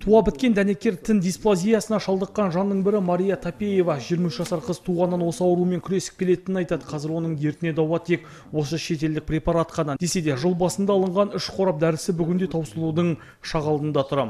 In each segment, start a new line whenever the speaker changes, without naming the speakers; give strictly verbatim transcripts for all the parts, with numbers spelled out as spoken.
Туа біткен дәнекер тін дисплазиясына шалдыққан жанның бірі Мария Тапеева. жиырма үш жасар қыз туғаннан осы аурумен күресіп келетінін айтады. Қазір оның дертіне дауа тек осы шетелдік препарат қана. Десе де жыл басында алынған үш қорап дәрісі бүгінде таусылудың шағалдында тұрам.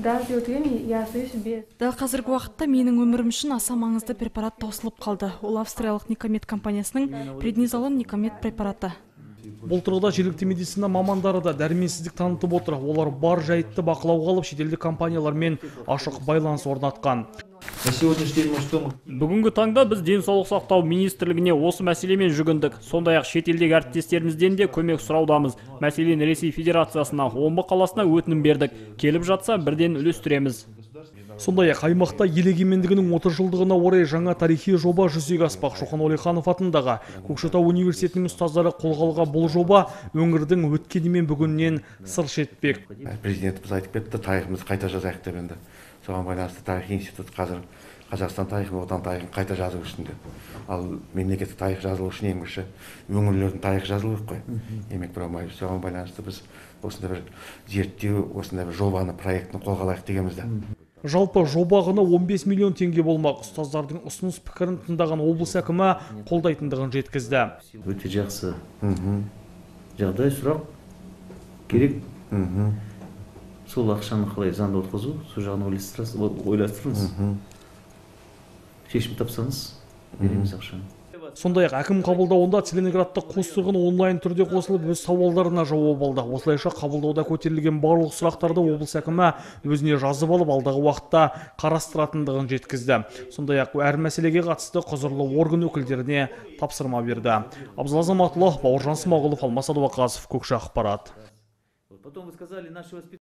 Дәл қазіргі уақытта менің өмірім үшін аса маңызды препарат таусылып қалды. Ол австриялық Никомед компаниясының преднизолон Никомед препараты.
Бұл тұрғыда жергілікті медицина мамандары да дәрменсіздік танытып отыр. Олар бар жайтты бақылауға алып, шетелдік компаниялармен ашық байланыс орнатқан.
Бүгінгі таңда біз денсаулық сақтау министрлігіне осы мәселемен жүгіндік. Сондай-ақ шетелдегі әріптестерімізден де көмек сұраудамыз. Мәселен, Ресей Федерациясына, Омбы қаласына өтінім бердік. Келіп жатса, бірден үлестіреміз.
Сондай-ақ аймақта ел егемендігінің отыз жылдығына орай жаңа тарихи жоба жүзеге аспақ. Шоқан Уәлиханов атындағы Көкшетау университетінің ұстаздары қолға алған бұл жоба өңірдің өткені мен бүгіннен сыр шертпек.
Президентіміз айтып кетті, тарихымызды қайта жазайық деп енді. Соған байланысты тарих институты қазір Қазақстан тарихын, отан тарихын қайта жазу үшін де. Ал мемлекеттік тарих жазылу үшін ең бірінші өңірлердің тарихы жазылу керек қой. Демек бұрамай. Соған байланысты біз осындай бір зерттеу, осындай бір жобаны, проектіні қолға алайық дегенбіз де.
Жалпы жоба құны он бес миллион теңге болмақ. Ұстаздардың ұсыныс пікірін тыңдаған облыс әкімі қолдайтындығын жеткізді.
Өте жақсы жағдай, сұрақ керек. Сол ақшаны қалай заңда отырғызу, сол жағын ойластырыңыз. Шешім тапсаңыз, береміз ақшаны.
Сондай-ақ әкім қабылдауында Целиноградта қос тұрғын онлайн түрде қосылып, өз сауалдарына жауап алды. Осылайша қабылдауда көтерілген барлық сұрақтарды облыс әкімі өзіне жазып алып, алдағы уақытта қарастыратындығын жеткізді. Сондай-ақ әр мәселеге қатысты құзырлы орган өкілдеріне тапсырма берді. Абзал Азаматұлы, Бауыржан Смағұлов, Алмас Садуақасов, Көкше ақпарат.